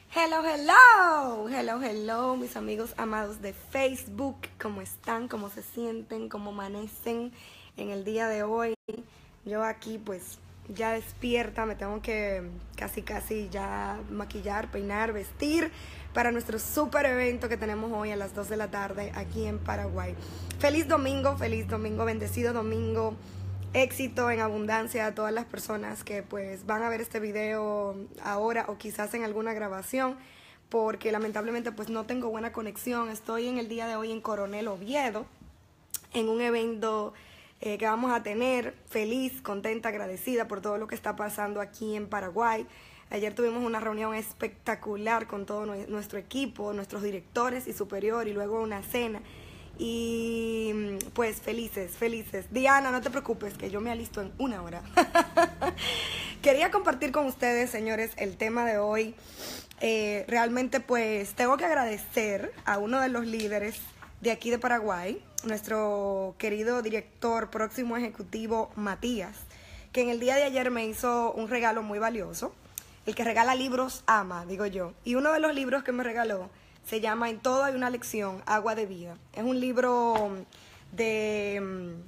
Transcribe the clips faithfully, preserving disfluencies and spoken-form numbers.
Hello, hello, hello, hello, mis amigos amados de Facebook. ¿Cómo están? ¿Cómo se sienten? ¿Cómo amanecen en el día de hoy? Yo aquí pues ya despierta, me tengo que casi casi ya maquillar, peinar, vestir para nuestro super evento que tenemos hoy a las dos de la tarde aquí en Paraguay. Feliz domingo, feliz domingo, bendecido domingo. Éxito en abundancia a todas las personas que pues van a ver este video ahora o quizás en alguna grabación, porque lamentablemente pues no tengo buena conexión. Estoy en el día de hoy en Coronel Oviedo en un evento eh, que vamos a tener. Feliz, contenta, agradecida por todo lo que está pasando aquí en Paraguay. Ayer tuvimos una reunión espectacular con todo nuestro equipo, nuestros directores y superior, y luego una cena. Y pues felices, felices. Diana, no te preocupes que yo me alisto en una hora. Quería compartir con ustedes, señores, el tema de hoy. Eh, realmente pues tengo que agradecer a uno de los líderes de aquí de Paraguay, nuestro querido director próximo ejecutivo Matías, que en el día de ayer me hizo un regalo muy valioso. El que regala libros ama, digo yo. Y uno de los libros que me regaló se llama En todo hay una lección, Agua de Vida. Es un libro de,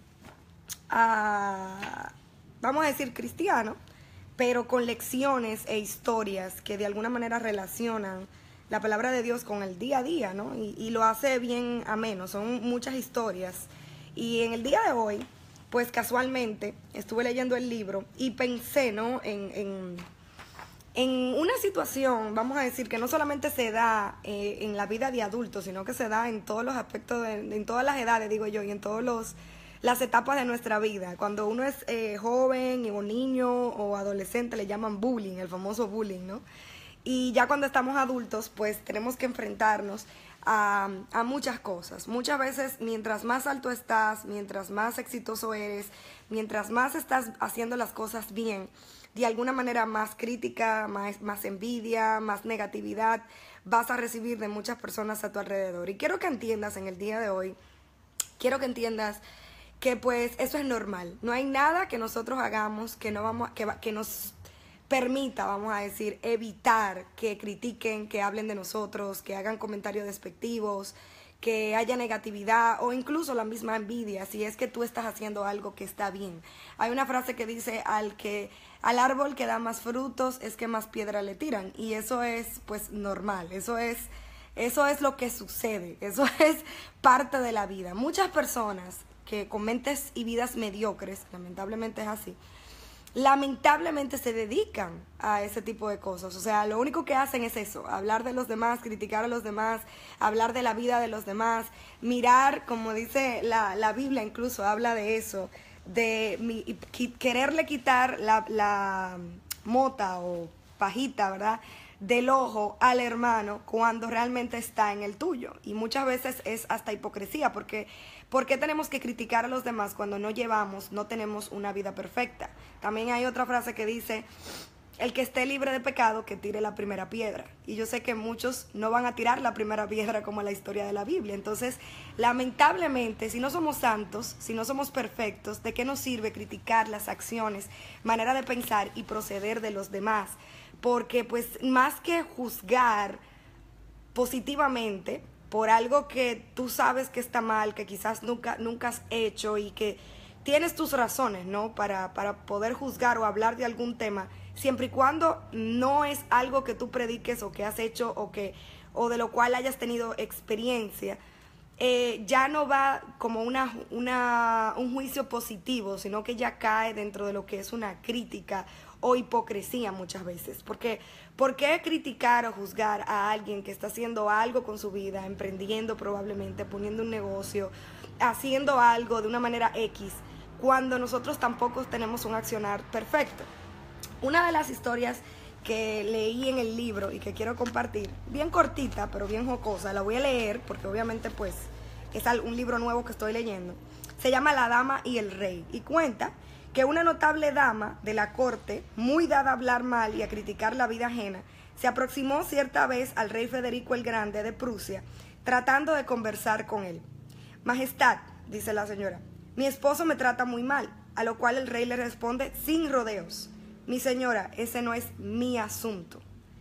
uh, vamos a decir, cristiano, pero con lecciones e historias que de alguna manera relacionan la palabra de Dios con el día a día, ¿no? Y, y lo hace bien ameno, son muchas historias. Y en el día de hoy, pues casualmente, estuve leyendo el libro y pensé, ¿no? En... en En una situación, vamos a decir, que no solamente se da eh, en la vida de adultos, sino que se da en todos los aspectos, de, en todas las edades, digo yo, y en todas las etapas de nuestra vida. Cuando uno es eh, joven o niño o adolescente, le llaman bullying, el famoso bullying, ¿no? Y ya cuando estamos adultos, pues tenemos que enfrentarnos a, a muchas cosas. Muchas veces, mientras más alto estás, mientras más exitoso eres, mientras más estás haciendo las cosas bien, de alguna manera más crítica, más, más envidia, más negatividad vas a recibir de muchas personas a tu alrededor. Y quiero que entiendas en el día de hoy, quiero que entiendas que pues eso es normal. No hay nada que nosotros hagamos que, no vamos, que, que nos permita, vamos a decir, evitar que critiquen, que hablen de nosotros, que hagan comentarios despectivos, que haya negatividad o incluso la misma envidia si es que tú estás haciendo algo que está bien. Hay una frase que dice al que al árbol que da más frutos es que más piedra le tiran, y eso es pues normal, eso es eso es lo que sucede, eso es parte de la vida. Muchas personas que con mentes y vidas mediocres, lamentablemente es así, lamentablemente se dedican a ese tipo de cosas. O sea, lo único que hacen es eso, hablar de los demás, criticar a los demás, hablar de la vida de los demás, mirar, como dice la, la Biblia, incluso habla de eso, de mi, quererle quitar la, la mota o pajita, ¿verdad?, del ojo al hermano cuando realmente está en el tuyo. Y muchas veces es hasta hipocresía, porque ¿por qué tenemos que criticar a los demás cuando no llevamos, no tenemos una vida perfecta? También hay otra frase que dice, el que esté libre de pecado, que tire la primera piedra. Y yo sé que muchos no van a tirar la primera piedra como en la historia de la Biblia. Entonces, lamentablemente, si no somos santos, si no somos perfectos, ¿de qué nos sirve criticar las acciones, manera de pensar y proceder de los demás? Porque pues más que juzgar positivamente por algo que tú sabes que está mal, que quizás nunca, nunca has hecho y que tienes tus razones, ¿no?, para, para poder juzgar o hablar de algún tema, siempre y cuando no es algo que tú prediques o que has hecho o, que, o de lo cual hayas tenido experiencia, eh, ya no va como una, una, un juicio positivo, sino que ya cae dentro de lo que es una crítica o hipocresía muchas veces. Porque, ¿por qué criticar o juzgar a alguien que está haciendo algo con su vida, emprendiendo probablemente, poniendo un negocio, haciendo algo de una manera X, cuando nosotros tampoco tenemos un accionar perfecto? Una de las historias que leí en el libro y que quiero compartir, bien cortita pero bien jocosa, la voy a leer porque obviamente pues es un libro nuevo que estoy leyendo, se llama La Dama y el Rey, y cuenta que una notable dama de la corte, muy dada a hablar mal y a criticar la vida ajena, se aproximó cierta vez al rey Federico el Grande de Prusia, tratando de conversar con él. Majestad, dice la señora, mi esposo me trata muy mal, a lo cual el rey le responde sin rodeos, mi señora, ese no es mi asunto.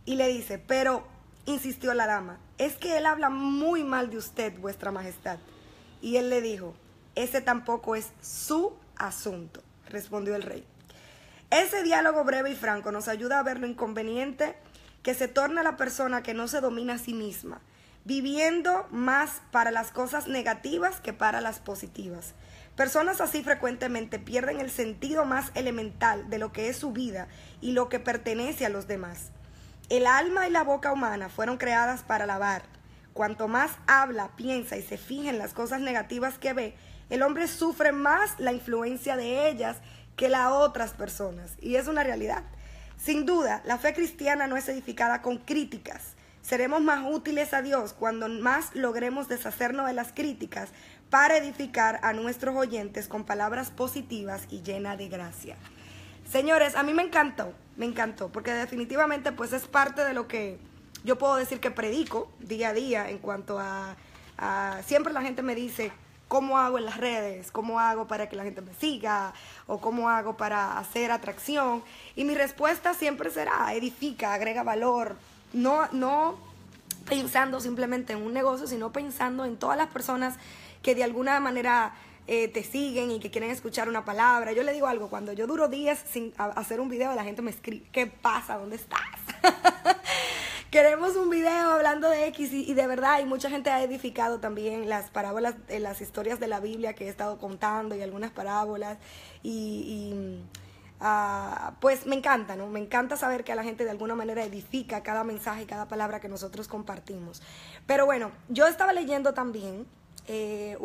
Y le dice, pero, insistió la dama, es que él habla muy mal de usted, vuestra majestad. Y él le dijo, ese tampoco es su asunto, respondió el rey. Ese diálogo breve y franco nos ayuda a ver lo inconveniente que se torna la persona que no se domina a sí misma, viviendo más para las cosas negativas que para las positivas. Personas así frecuentemente pierden el sentido más elemental de lo que es su vida y lo que pertenece a los demás. El alma y la boca humana fueron creadas para alabar. Cuanto más habla, piensa y se fija en las cosas negativas que ve, el hombre sufre más la influencia de ellas que las otras personas. Y es una realidad. Sin duda, la fe cristiana no es edificada con críticas. Seremos más útiles a Dios cuando más logremos deshacernos de las críticas para edificar a nuestros oyentes con palabras positivas y llenas de gracia. Señores, a mí me encantó, me encantó, porque definitivamente pues es parte de lo que yo puedo decir que predico día a día en cuanto a, a siempre la gente me dice, ¿cómo hago en las redes? ¿Cómo hago para que la gente me siga? ¿O cómo hago para hacer atracción? Y mi respuesta siempre será, edifica, agrega valor, no, no pensando simplemente en un negocio, sino pensando en todas las personas que de alguna manera eh, te siguen y que quieren escuchar una palabra. Yo le digo algo, cuando yo duro días sin hacer un video, la gente me escribe, ¿qué pasa? ¿Dónde estás? Queremos un video hablando de X y, y de verdad, y mucha gente ha edificado también las parábolas, eh, las historias de la Biblia que he estado contando y algunas parábolas y, y uh, pues me encanta, ¿no? Me encanta saber que a la gente de alguna manera edifica cada mensaje y cada palabra que nosotros compartimos. Pero bueno, yo estaba leyendo también eh,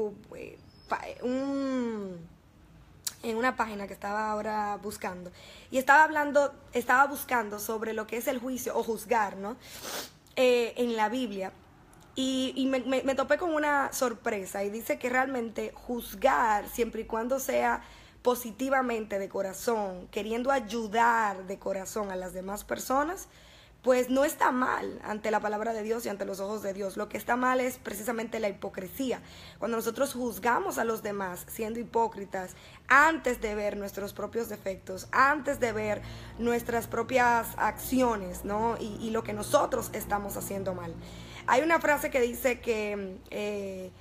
un... en una página que estaba ahora buscando y estaba hablando, estaba buscando sobre lo que es el juicio o juzgar, ¿no? Eh, en la Biblia y, y me, me, me topé con una sorpresa y dice que realmente juzgar siempre y cuando sea positivamente de corazón, queriendo ayudar de corazón a las demás personas, pues no está mal ante la palabra de Dios y ante los ojos de Dios. Lo que está mal es precisamente la hipocresía. Cuando nosotros juzgamos a los demás siendo hipócritas antes de ver nuestros propios defectos, antes de ver nuestras propias acciones, ¿no? Y, y lo que nosotros estamos haciendo mal. Hay una frase que dice que eh,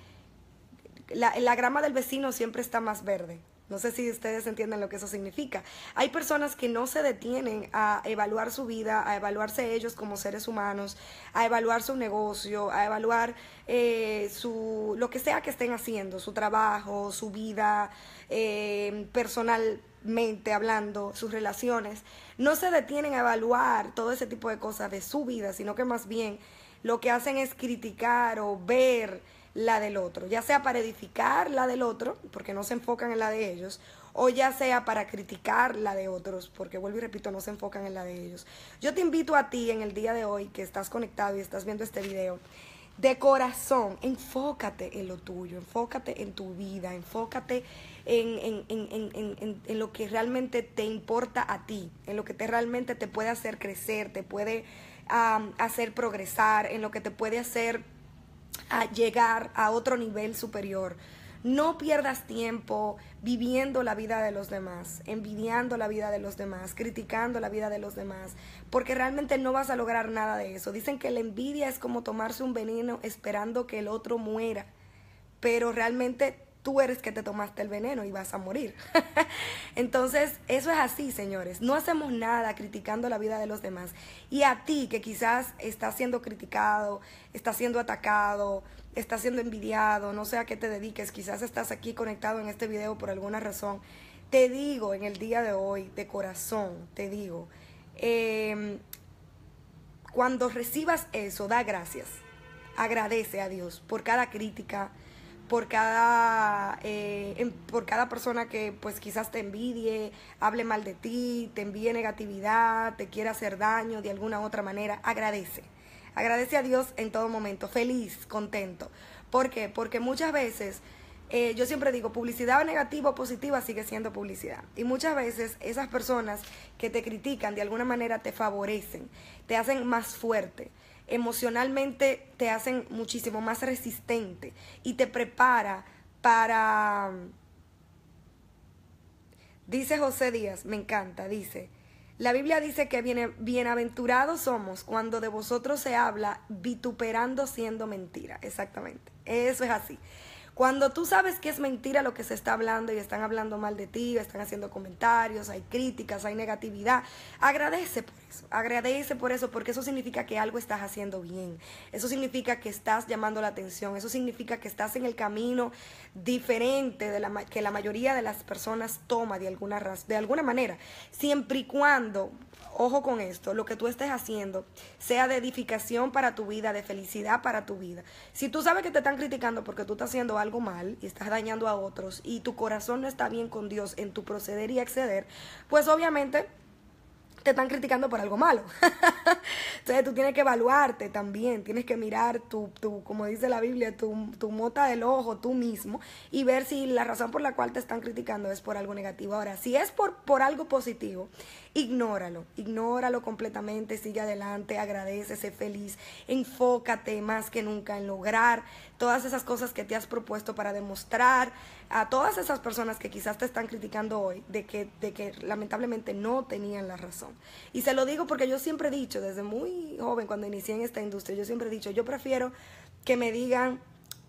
la, la grama del vecino siempre está más verde. No sé si ustedes entienden lo que eso significa. Hay personas que no se detienen a evaluar su vida, a evaluarse ellos como seres humanos, a evaluar su negocio, a evaluar eh, su, lo que sea que estén haciendo, su trabajo, su vida eh, personalmente hablando, sus relaciones. No se detienen a evaluar todo ese tipo de cosas de su vida, sino que más bien lo que hacen es criticar o ver la del otro, ya sea para edificar la del otro, porque no se enfocan en la de ellos, o ya sea para criticar la de otros, porque vuelvo y repito, no se enfocan en la de ellos. Yo te invito a ti en el día de hoy, que estás conectado y estás viendo este video, de corazón, enfócate en lo tuyo, enfócate en tu vida, enfócate en, en, en, en, en, en lo que realmente te importa a ti, en lo que te realmente te puede hacer crecer, te puede um, hacer progresar, en lo que te puede hacer a llegar a otro nivel superior. No pierdas tiempo viviendo la vida de los demás, envidiando la vida de los demás, criticando la vida de los demás, porque realmente no vas a lograr nada de eso. Dicen que la envidia es como tomarse un veneno esperando que el otro muera, pero realmente tú eres que te tomaste el veneno y vas a morir. Entonces, eso es así, señores. No hacemos nada criticando la vida de los demás. Y a ti, que quizás estás siendo criticado, estás siendo atacado, estás siendo envidiado, no sé a qué te dediques, quizás estás aquí conectado en este video por alguna razón, te digo en el día de hoy, de corazón, te digo, eh, cuando recibas eso, da gracias. Agradece a Dios por cada crítica, por cada, eh, por cada persona que pues quizás te envidie, hable mal de ti, te envíe negatividad, te quiera hacer daño de alguna u otra manera. Agradece, agradece a Dios en todo momento, feliz, contento. ¿Por qué? Porque muchas veces, eh, yo siempre digo, publicidad negativa o positiva sigue siendo publicidad. Y muchas veces esas personas que te critican de alguna manera te favorecen, te hacen más fuerte. Emocionalmente te hacen muchísimo más resistente y te prepara para, dice José Díaz, me encanta, dice, La Biblia dice que bien, bienaventurados somos cuando de vosotros se habla vituperando siendo mentira. Exactamente. Eso es así. Cuando tú sabes que es mentira lo que se está hablando y están hablando mal de ti, están haciendo comentarios, hay críticas, hay negatividad, agradece por eso, agradece por eso, porque eso significa que algo estás haciendo bien, eso significa que estás llamando la atención, eso significa que estás en el camino diferente de la, que la mayoría de las personas toma de alguna, de alguna manera, siempre y cuando, ojo con esto, lo que tú estés haciendo sea de edificación para tu vida, de felicidad para tu vida. Si tú sabes que te están criticando porque tú estás haciendo algo mal y estás dañando a otros y tu corazón no está bien con Dios en tu proceder y acceder, pues obviamente te están criticando por algo malo. Entonces tú tienes que evaluarte también, tienes que mirar tu, tu como dice la Biblia, tu, tu mota del ojo tú mismo y ver si la razón por la cual te están criticando es por algo negativo. Ahora, si es por, por algo positivo, ignóralo, ignóralo completamente, sigue adelante, agradece, sé feliz, enfócate más que nunca en lograr todas esas cosas que te has propuesto para demostrar a todas esas personas que quizás te están criticando hoy de que, de que lamentablemente no tenían la razón. Y se lo digo porque yo siempre he dicho, desde muy joven cuando inicié en esta industria, yo siempre he dicho, yo prefiero que me digan,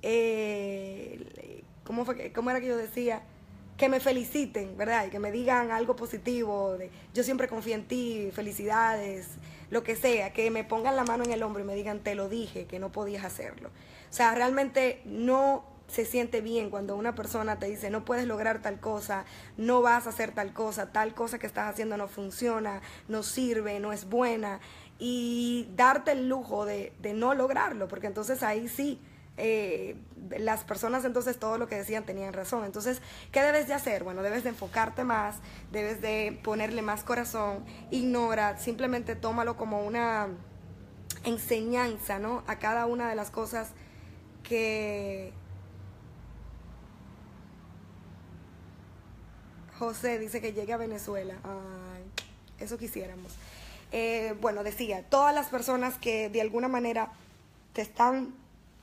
eh, ¿cómo, fue, ¿cómo era que yo decía? Que me feliciten, ¿verdad? Y que me digan algo positivo, de, yo siempre confío en ti, felicidades, lo que sea, que me pongan la mano en el hombro y me digan, te lo dije, que no podías hacerlo. O sea, realmente no se siente bien cuando una persona te dice, no puedes lograr tal cosa, no vas a hacer tal cosa, tal cosa que estás haciendo no funciona, no sirve, no es buena, y darte el lujo de, de no lograrlo, porque entonces ahí sí, Eh, las personas entonces todo lo que decían tenían razón. Entonces, ¿qué debes de hacer? Bueno, debes de enfocarte más, debes de ponerle más corazón, ignora, simplemente tómalo como una enseñanza, ¿no? A cada una de las cosas que José dice que llegue a Venezuela. Ay, eso quisiéramos. Eh, bueno, decía, todas las personas que de alguna manera te están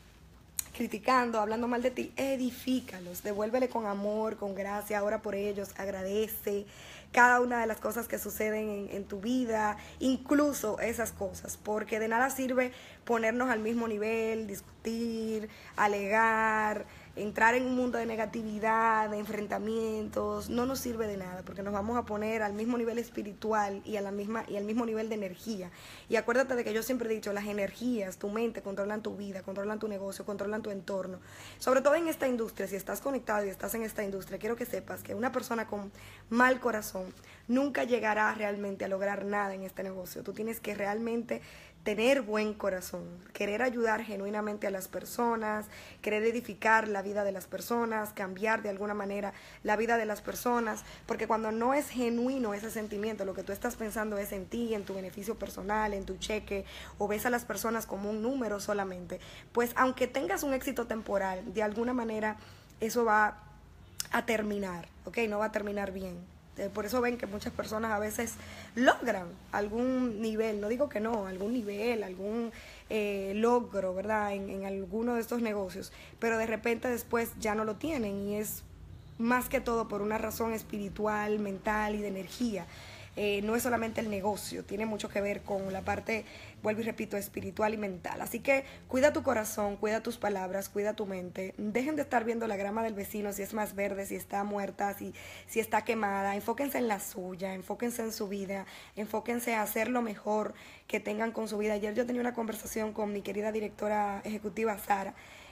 criticando, hablando mal de ti, edifícalos, devuélvele con amor, con gracia, ora por ellos, agradece cada una de las cosas que suceden en, en tu vida, incluso esas cosas, porque de nada sirve ponernos al mismo nivel, discutir, alegar, entrar en un mundo de negatividad, de enfrentamientos, no nos sirve de nada, porque nos vamos a poner al mismo nivel espiritual y, a la misma, y al mismo nivel de energía. Y acuérdate de que yo siempre he dicho, las energías, tu mente, controlan tu vida, controlan tu negocio, controlan tu entorno. Sobre todo en esta industria, si estás conectado y estás en esta industria, quiero que sepas que una persona con mal corazón nunca llegará realmente a lograr nada en este negocio. Tú tienes que realmente tener buen corazón, querer ayudar genuinamente a las personas, querer edificar la vida de las personas, cambiar de alguna manera la vida de las personas, porque cuando no es genuino ese sentimiento, lo que tú estás pensando es en ti, en tu beneficio personal, en tu cheque, o ves a las personas como un número solamente, pues aunque tengas un éxito temporal, de alguna manera eso va a terminar, ¿ok? No va a terminar bien. Por eso ven que muchas personas a veces logran algún nivel, no digo que no, algún nivel, algún eh, logro, ¿verdad? En, en alguno de estos negocios, pero de repente después ya no lo tienen y es más que todo por una razón espiritual, mental y de energía. Eh, no es solamente el negocio, tiene mucho que ver con la parte, vuelvo y repito, espiritual y mental. Así que cuida tu corazón, cuida tus palabras, cuida tu mente. Dejen de estar viendo la grama del vecino, si es más verde, si está muerta, si, si está quemada. Enfóquense en la suya, enfóquense en su vida, enfóquense a hacer lo mejor que tengan con su vida. Ayer yo tenía una conversación con mi querida directora ejecutiva, Sara,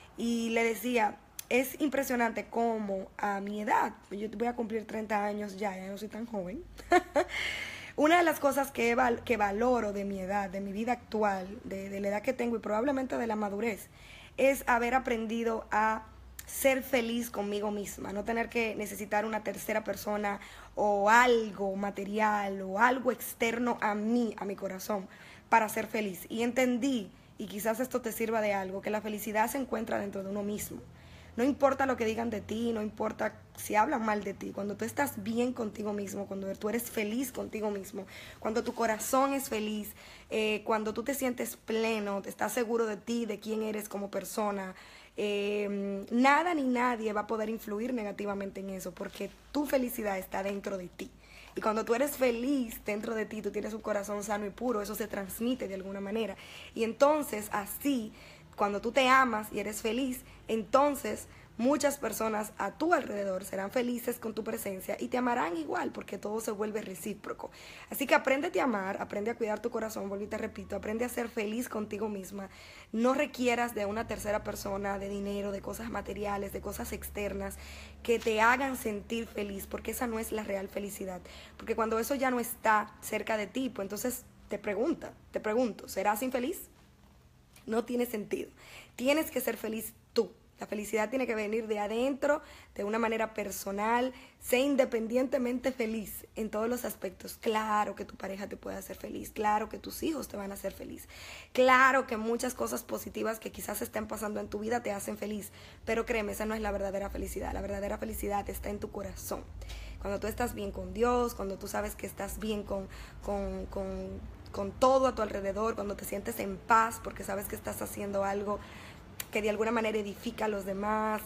y le decía, es impresionante cómo a mi edad, yo voy a cumplir treinta años ya, ya no soy tan joven, una de las cosas que, val, que valoro de mi edad, de mi vida actual, de, de la edad que tengo y probablemente de la madurez, es haber aprendido a ser feliz conmigo misma, no tener que necesitar una tercera persona o algo material o algo externo a mí, a mi corazón, para ser feliz. Y entendí, y quizás esto te sirva de algo, que la felicidad se encuentra dentro de uno mismo. No importa lo que digan de ti, no importa si hablan mal de ti, cuando tú estás bien contigo mismo, cuando tú eres feliz contigo mismo, cuando tu corazón es feliz, eh, cuando tú te sientes pleno, te estás seguro de ti, de quién eres como persona, eh, nada ni nadie va a poder influir negativamente en eso, porque tu felicidad está dentro de ti. Y cuando tú eres feliz dentro de ti, tú tienes un corazón sano y puro, eso se transmite de alguna manera. Y entonces así, cuando tú te amas y eres feliz, entonces muchas personas a tu alrededor serán felices con tu presencia y te amarán igual, porque todo se vuelve recíproco. Así que apréndete a amar, aprende a cuidar tu corazón, vuelvo y te repito, aprende a ser feliz contigo misma. No requieras de una tercera persona, de dinero, de cosas materiales, de cosas externas que te hagan sentir feliz, porque esa no es la real felicidad. Porque cuando eso ya no está cerca de ti, pues entonces te pregunta, te pregunto, ¿serás infeliz? No tiene sentido. Tienes que ser feliz tú. La felicidad tiene que venir de adentro, de una manera personal. Sé independientemente feliz en todos los aspectos. Claro que tu pareja te puede hacer feliz. Claro que tus hijos te van a hacer feliz. Claro que muchas cosas positivas que quizás estén pasando en tu vida te hacen feliz. Pero créeme, esa no es la verdadera felicidad. La verdadera felicidad está en tu corazón. Cuando tú estás bien con Dios, cuando tú sabes que estás bien con, con, con, con todo a tu alrededor, cuando te sientes en paz porque sabes que estás haciendo algo que de alguna manera edifica a los demás,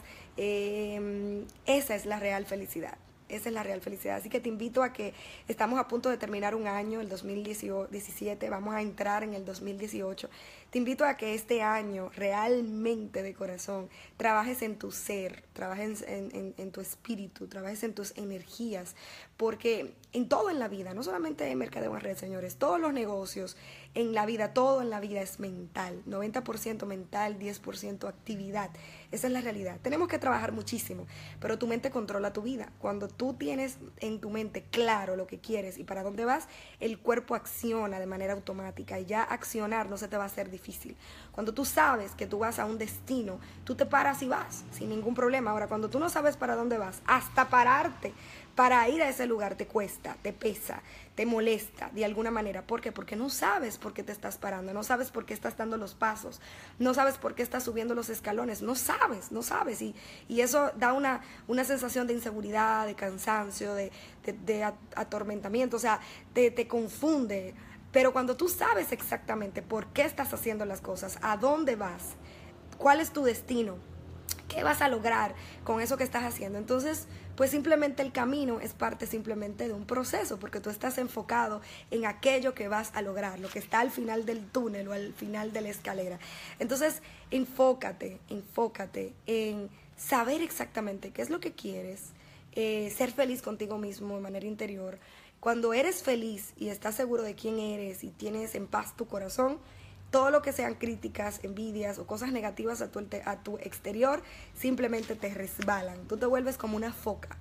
eh, esa es la real felicidad. Esa es la real felicidad. Así que te invito a que estamos a punto de terminar un año, el dos mil diecisiete, vamos a entrar en el dos mil dieciocho. Te invito a que este año realmente de corazón trabajes en tu ser, trabajes en, en, en tu espíritu, trabajes en tus energías, porque en todo en la vida, no solamente en Mercadeo en Red, señores, todos los negocios, en la vida, todo en la vida es mental, noventa por ciento mental, diez por ciento actividad. Esa es la realidad. Tenemos que trabajar muchísimo, pero tu mente controla tu vida. Cuando tú tienes en tu mente claro lo que quieres y para dónde vas, el cuerpo acciona de manera automática y ya accionar no se te va a hacer difícil. Cuando tú sabes que tú vas a un destino, tú te paras y vas sin ningún problema. Ahora, cuando tú no sabes para dónde vas, hasta pararte para ir a ese lugar te cuesta, te pesa, te molesta de alguna manera. ¿Por qué? Porque no sabes por qué te estás parando, no sabes por qué estás dando los pasos, no sabes por qué estás subiendo los escalones, no sabes, no sabes. Y, y eso da una, una sensación de inseguridad, de cansancio, de, de, de atormentamiento, o sea, te, te confunde. Pero cuando tú sabes exactamente por qué estás haciendo las cosas, a dónde vas, cuál es tu destino, qué vas a lograr con eso que estás haciendo, entonces pues simplemente el camino es parte simplemente de un proceso, porque tú estás enfocado en aquello que vas a lograr, lo que está al final del túnel o al final de la escalera. Entonces enfócate, enfócate en saber exactamente qué es lo que quieres, eh, ser feliz contigo mismo de manera interior. Cuando eres feliz y estás seguro de quién eres y tienes en paz tu corazón, todo lo que sean críticas, envidias o cosas negativas a tu, a tu exterior simplemente te resbalan. Tú te vuelves como una foca.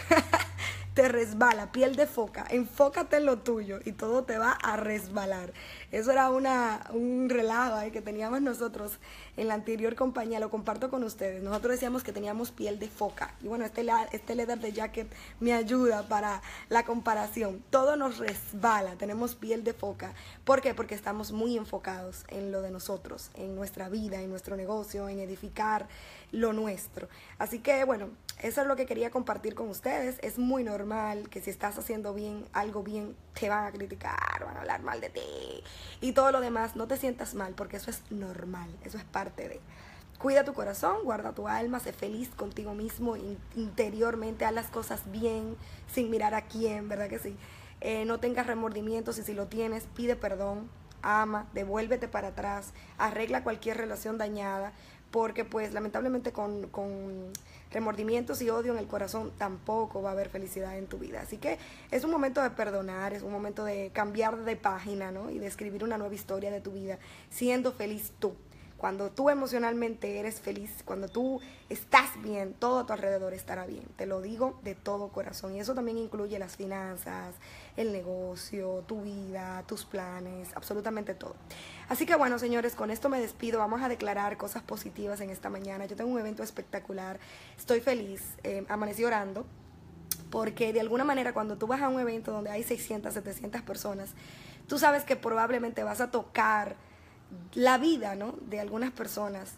Te resbala, piel de foca. Enfócate en lo tuyo y todo te va a resbalar. Eso era una, un relajo eh, que teníamos nosotros en la anterior compañía. Lo comparto con ustedes. Nosotros decíamos que teníamos piel de foca. Y bueno, este, este leather de jacket me ayuda para la comparación. Todo nos resbala. Tenemos piel de foca. ¿Por qué? Porque estamos muy enfocados en lo de nosotros, en nuestra vida, en nuestro negocio, en edificar lo nuestro. Así que bueno, eso es lo que quería compartir con ustedes. Es muy normal que si estás haciendo bien, algo bien, te van a criticar, van a hablar mal de ti y todo lo demás. No te sientas mal, porque eso es normal, eso es parte de. Cuida tu corazón, guarda tu alma, sé feliz contigo mismo, in, interiormente, haz las cosas bien, sin mirar a quién, ¿verdad que sí? Eh, no tengas remordimientos y si lo tienes, pide perdón, ama, devuélvete para atrás, arregla cualquier relación dañada, porque pues lamentablemente con, con remordimientos y odio en el corazón tampoco va a haber felicidad en tu vida. Así que es un momento de perdonar, es un momento de cambiar de página, ¿no? Y de escribir una nueva historia de tu vida, siendo feliz tú. Cuando tú emocionalmente eres feliz, cuando tú estás bien, todo a tu alrededor estará bien. Te lo digo de todo corazón. Y eso también incluye las finanzas, el negocio, tu vida, tus planes, absolutamente todo. Así que bueno, señores, con esto me despido. Vamos a declarar cosas positivas en esta mañana. Yo tengo un evento espectacular. Estoy feliz. Eh, amanecí orando. Porque de alguna manera cuando tú vas a un evento donde hay seiscientas, setecientas personas, tú sabes que probablemente vas a tocar la vida, ¿no?, de algunas personas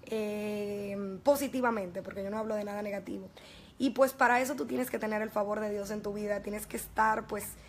eh, positivamente, porque yo no hablo de nada negativo. Y pues para eso tú tienes que tener el favor de Dios en tu vida, tienes que estar pues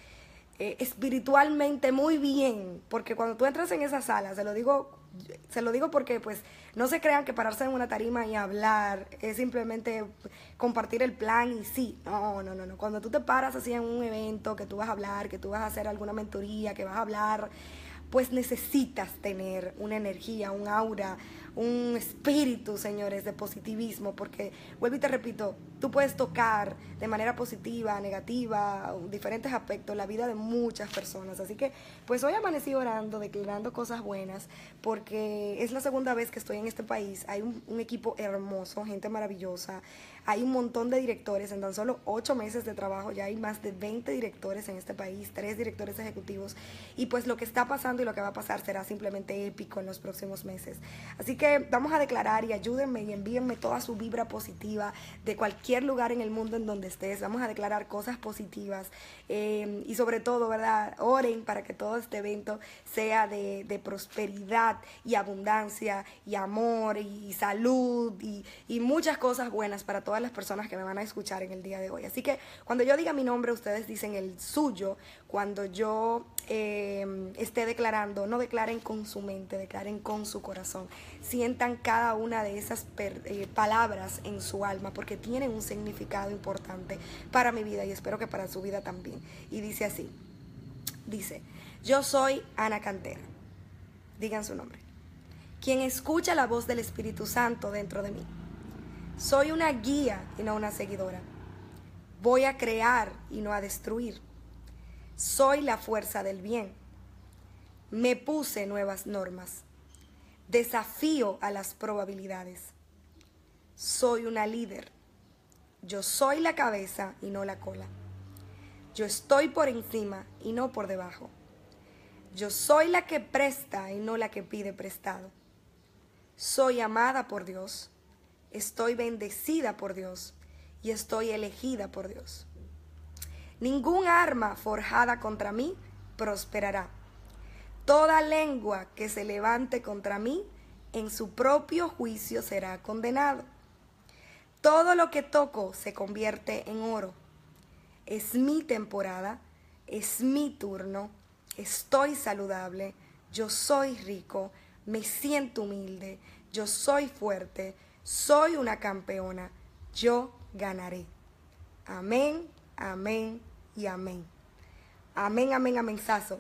eh, espiritualmente muy bien, porque cuando tú entras en esa sala, se lo digo, se lo digo porque pues no se crean que pararse en una tarima y hablar es simplemente compartir el plan y sí, no, no, no, no, cuando tú te paras así en un evento, que tú vas a hablar, que tú vas a hacer alguna mentoría, que vas a hablar, pues necesitas tener una energía, un aura, un espíritu, señores, de positivismo, porque, vuelvo y te repito, tú puedes tocar de manera positiva, negativa, diferentes aspectos, la vida de muchas personas. Así que, pues hoy amanecí orando, declarando cosas buenas, porque es la segunda vez que estoy en este país. Hay un, un equipo hermoso, gente maravillosa, hay un montón de directores, en tan solo ocho meses de trabajo ya hay más de veinte directores en este país, tres directores ejecutivos, y pues lo que está pasando y lo que va a pasar será simplemente épico en los próximos meses. Así que vamos a declarar y ayúdenme y envíenme toda su vibra positiva de cualquier lugar en el mundo en donde estés. Vamos a declarar cosas positivas eh, y sobre todo, ¿verdad? Oren para que todo este evento sea de, de prosperidad y abundancia y amor y salud y, y muchas cosas buenas para todas las personas que me van a escuchar en el día de hoy. Así que cuando yo diga mi nombre, ustedes dicen el suyo. Cuando yo eh, esté declarando, no declaren con su mente, declaren con su corazón. Sientan cada una de esas per, eh, palabras en su alma, porque tienen un significado importante para mi vida y espero que para su vida también. Y dice así, dice, yo soy Ana Cantera, digan su nombre, quien escucha la voz del Espíritu Santo dentro de mí. Soy una guía y no una seguidora. Voy a crear y no a destruir. Soy la fuerza del bien. Me puse nuevas normas. Desafío a las probabilidades. Soy una líder. Yo soy la cabeza y no la cola. Yo estoy por encima y no por debajo. Yo soy la que presta y no la que pide prestado. Soy amada por Dios. Estoy bendecida por Dios y estoy elegida por Dios. Ningún arma forjada contra mí prosperará. Toda lengua que se levante contra mí, en su propio juicio será condenado. Todo lo que toco se convierte en oro. Es mi temporada, es mi turno, estoy saludable, yo soy rico, me siento humilde, yo soy fuerte, soy una campeona, yo ganaré. Amén, amén y amén. Amén, amén, amenzazo.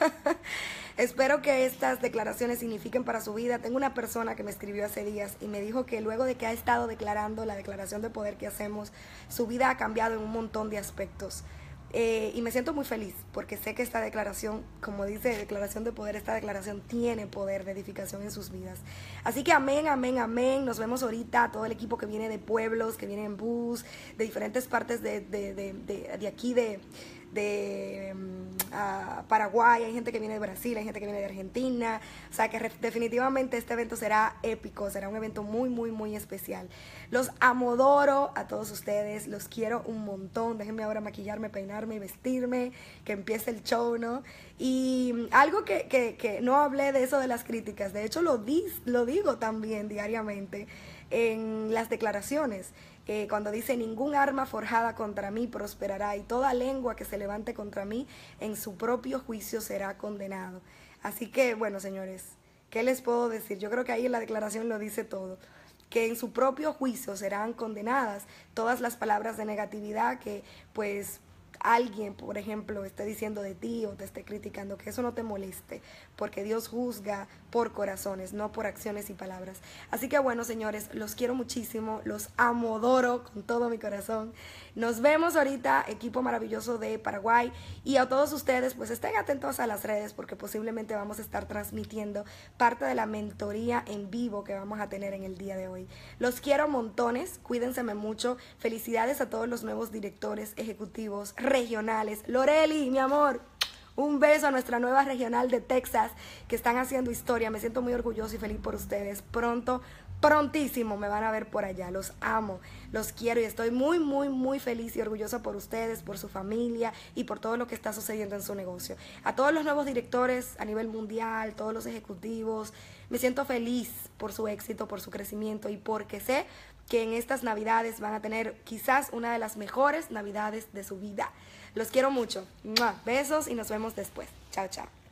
Espero que estas declaraciones signifiquen para su vida. Tengo una persona que me escribió hace días y me dijo que luego de que ha estado declarando la declaración de poder que hacemos, su vida ha cambiado en un montón de aspectos. Eh, y me siento muy feliz porque sé que esta declaración, como dice declaración de poder, esta declaración tiene poder de edificación en sus vidas. Así que amén, amén, amén. Nos vemos ahorita, todo el equipo que viene de pueblos, que viene en bus, de diferentes partes de, de, de, de, de aquí de... de uh, Paraguay, hay gente que viene de Brasil, hay gente que viene de Argentina, o sea que definitivamente este evento será épico, será un evento muy, muy, muy especial. Los amodoro a todos ustedes, los quiero un montón, déjenme ahora maquillarme, peinarme y vestirme, que empiece el show, ¿no? Y algo que, que, que no hablé de eso de las críticas, de hecho lo, di, lo digo también diariamente en las declaraciones. Eh, cuando dice ningún arma forjada contra mí prosperará y toda lengua que se levante contra mí en su propio juicio será condenado. Así que, bueno, señores, ¿qué les puedo decir? Yo creo que ahí en la declaración lo dice todo, que en su propio juicio serán condenadas todas las palabras de negatividad que, pues, alguien, por ejemplo, esté diciendo de ti o te esté criticando, que eso no te moleste, porque Dios juzga por corazones, no por acciones y palabras. Así que bueno, señores, los quiero muchísimo, los amodoro con todo mi corazón. Nos vemos ahorita, equipo maravilloso de Paraguay, y a todos ustedes, pues estén atentos a las redes, porque posiblemente vamos a estar transmitiendo parte de la mentoría en vivo que vamos a tener en el día de hoy. Los quiero montones, cuídense mucho, felicidades a todos los nuevos directores ejecutivos regionales. Loreli, mi amor, un beso a nuestra nueva regional de Texas que están haciendo historia. Me siento muy orgulloso y feliz por ustedes. Pronto, prontísimo me van a ver por allá. Los amo, los quiero y estoy muy, muy, muy feliz y orgullosa por ustedes, por su familia y por todo lo que está sucediendo en su negocio. A todos los nuevos directores a nivel mundial, todos los ejecutivos, me siento feliz por su éxito, por su crecimiento y porque sé que en estas navidades van a tener quizás una de las mejores navidades de su vida. Los quiero mucho. ¡Mua! Besos y nos vemos después. Chao, chao.